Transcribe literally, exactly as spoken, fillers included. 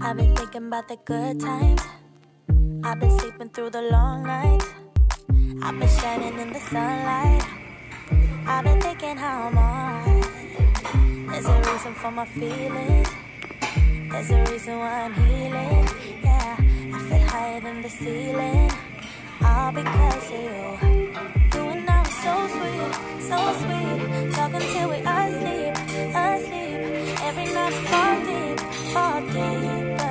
I've been thinking about the good times. I've been sleeping through the long nights. I've been shining in the sunlight. I've been thinking how I'm on. There's a reason for my feelings. There's a reason why I'm healing. Yeah, I feel higher than the ceiling. All because of you. You and I were so sweet, so sweet. Talking till we asleep, asleep. Every night fall deep, fall deep.